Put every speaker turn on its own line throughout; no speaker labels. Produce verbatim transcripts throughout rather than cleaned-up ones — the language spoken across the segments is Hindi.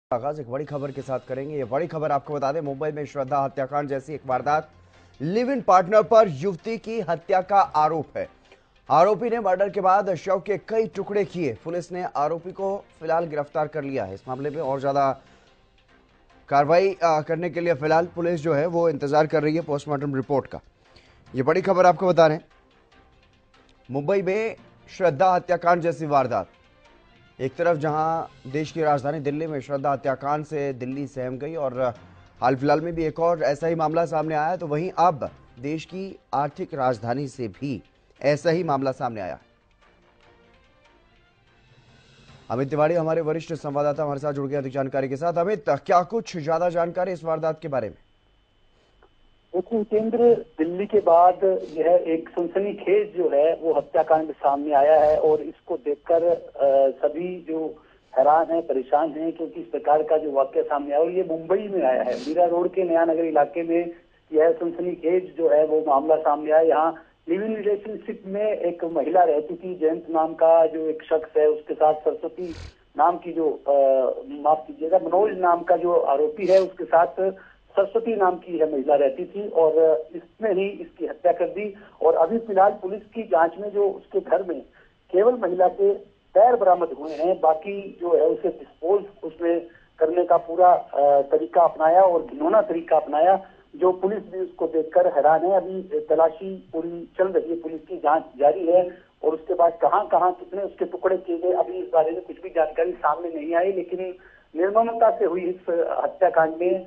आगाज एक बड़ी खबर के साथ करेंगे। ये बड़ी खबर आपको बता दें, मुंबई में श्रद्धा हत्याकांड जैसी एक वारदात। लिव इन पार्टनर पर युवती की हत्या का आरोप है। आरोपी ने मर्डर के बाद शव के कई टुकड़े किए। पुलिस ने आरोपी को फिलहाल गिरफ्तार कर लिया है। इस मामले में और ज्यादा कार्रवाई करने के लिए फिलहाल पुलिस जो है वो इंतजार कर रही है पोस्टमार्टम रिपोर्ट का। ये बड़ी खबर आपको बता रहे हैं, मुंबई में श्रद्धा हत्याकांड जैसी वारदात। एक तरफ जहां देश की राजधानी दिल्ली में श्रद्धा हत्याकांड से दिल्ली सहम गई और हाल फिलहाल में भी एक और ऐसा ही मामला सामने आया, तो वहीं अब देश की आर्थिक राजधानी से भी ऐसा ही मामला सामने आया। अमित तिवारी हमारे वरिष्ठ संवाददाता हमारे साथ जुड़ गए अधिक जानकारी के साथ। अमित, क्या कुछ ज्यादा जानकारी इस वारदात के बारे में?
देखिए केंद्र, दिल्ली के बाद यह एक सनसनीखेज जो है वो हत्याकांड सामने आया है और इसको देखकर सभी जो हैरान हैं, परेशान हैं, क्योंकि इस प्रकार का जो वाक्य सामने आया और ये मुंबई में आया है। मीरा रोड के नया नगर इलाके में यह सनसनीखेज जो है वो मामला सामने आया। यहाँ लिव इन रिलेशनशिप में एक महिला रहती थी, जयंत नाम का जो एक शख्स है, उसके साथ सरस्वती नाम की जो माफ कीजिएगा मनोज नाम का जो आरोपी है, उसके साथ सरस्वती नाम की यह महिला रहती थी और इसने ही इसकी हत्या कर दी। और अभी फिलहाल पुलिस की जांच में जो उसके घर में केवल महिला के पैर बरामद हुए हैं, बाकी जो है उसे डिस्पोज उसमें करने का पूरा तरीका अपनाया और घिनौना तरीका अपनाया, जो पुलिस भी उसको देखकर हैरान है। अभी तलाशी पूरी चल रही है, पुलिस की जांच जारी है और उसके बाद कहां कहां कितने उसके टुकड़े किए गए अभी इस बारे में कुछ भी जानकारी सामने नहीं आई। लेकिन निर्ममता से हुई इस हत्याकांड में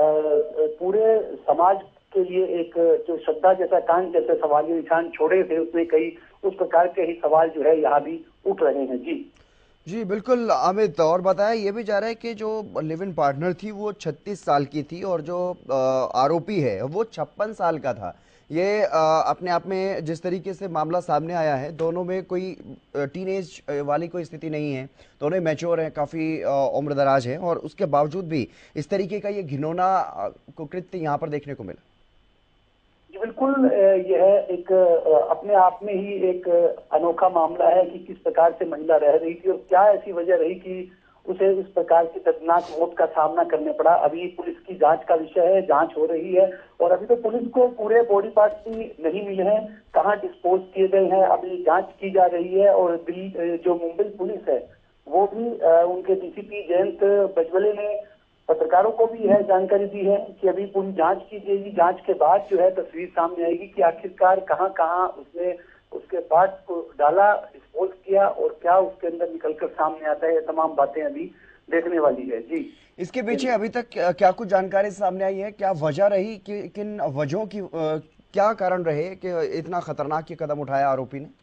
पूरे समाज के लिए एक जो श्रद्धा जैसा कांड जैसे सवाल निशान छोड़े थे, उसमें कई उस प्रकार के ही सवाल जो है यहाँ भी उठ रहे हैं। जी
जी बिल्कुल अमित, और बताया ये भी जा रहा है कि जो लिव इन पार्टनर थी वो छत्तीस साल की थी और जो आरोपी है वो छप्पन साल का था। ये अपने आप में जिस तरीके से मामला सामने आया है, दोनों में कोई टीनेज वाली कोई स्थिति नहीं है, दोनों मैच्योर हैं, काफ़ी उम्र दराज है, और उसके बावजूद भी इस तरीके का ये घिनौना कुकृत्य यहाँ पर देखने को मिला।
बिल्कुल, यह एक अपने आप में ही एक अनोखा मामला है कि किस प्रकार से महिला रह रही थी और क्या ऐसी वजह रही कि उसे इस प्रकार की दर्दनाक मौत का सामना करने पड़ा। अभी पुलिस की जांच का विषय है, जांच हो रही है और अभी तो पुलिस को पूरे बॉडी पार्ट्स भी नहीं मिले हैं, कहाँ डिस्पोज किए गए हैं, अभी जांच की जा रही है। और दिल्ली जो मुंबई पुलिस है वो भी उनके डीसीपी जयंत बजबले ने पत्रकारों को भी यह जानकारी दी है कि अभी पूरी जांच की जाएगी। जांच के बाद जो है तस्वीर सामने आएगी कि आखिरकार कहां कहां उसने उसके पार्ट को डाला, डिस्पोज किया और क्या उसके अंदर निकलकर सामने आता है। ये तमाम बातें अभी देखने वाली है। जी,
इसके पीछे अभी तक क्या कुछ जानकारी सामने आई है? क्या वजह रही कि किन वजहों की क्या कारण रहे कि इतना खतरनाक ये कदम उठाया आरोपी ने?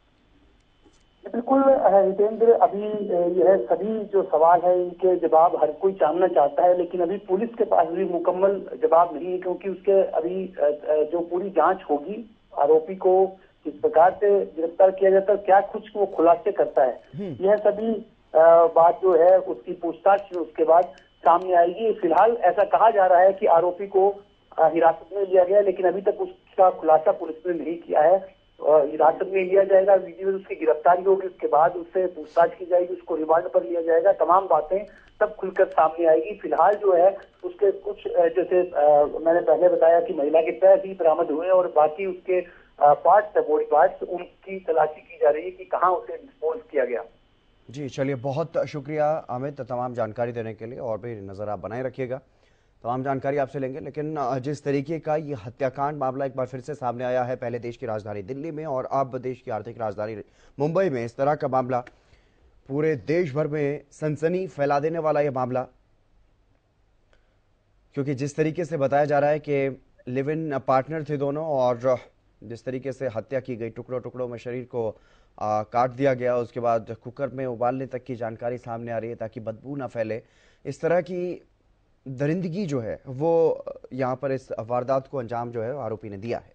बिल्कुल हितेंद्र, अभी यह सभी जो सवाल है इनके जवाब हर कोई जानना चाहता है, लेकिन अभी पुलिस के पास भी मुकम्मल जवाब नहीं है, क्योंकि उसके अभी जो पूरी जांच होगी, आरोपी को किस प्रकार से गिरफ्तार किया जाता है, क्या कुछ वो खुलासे करता है, यह सभी बात जो है उसकी पूछताछ उसके बाद सामने आएगी। फिलहाल ऐसा कहा जा रहा है कि आरोपी को हिरासत में लिया गया, लेकिन अभी तक उसका खुलासा पुलिस ने नहीं किया है। हिरासत में लिया जाएगा, वीडियो उसकी गिरफ्तारी होगी, उसके बाद उससे पूछताछ की जाएगी, उसको रिमांड पर लिया जाएगा, तमाम बातें तब खुलकर सामने आएगी। फिलहाल जो है उसके कुछ जैसे आ, मैंने पहले बताया कि महिला के पैर भी बरामद हुए और बाकी उसके पार्ट्स है, बॉडी पार्ट्स, उनकी तलाशी की जा रही है कि कहाँ उसे डिस्पोज किया गया।
जी चलिए, बहुत शुक्रिया अमित तमाम जानकारी देने के लिए, और भी नजर आप बनाए रखिएगा, तमाम जानकारी आपसे लेंगे। लेकिन जिस तरीके का ये हत्याकांड मामला एक बार फिर से सामने आया है, पहले देश की राजधानी दिल्ली में और अब देश की आर्थिक राजधानी मुंबई में, इस तरह का मामला पूरे देश भर में सनसनी फैला देने वाला ये मामला, क्योंकि जिस तरीके से बताया जा रहा है कि लिव इन पार्टनर थे दोनों और जिस तरीके से हत्या की गई, टुकड़ों टुकड़ों में शरीर को आ, काट दिया गया, उसके बाद कुकर में उबालने तक की जानकारी सामने आ रही है ताकि बदबू ना फैले। इस तरह की दरिंदगी जो है वो यहाँ पर इस वारदात को अंजाम जो है आरोपी ने दिया है।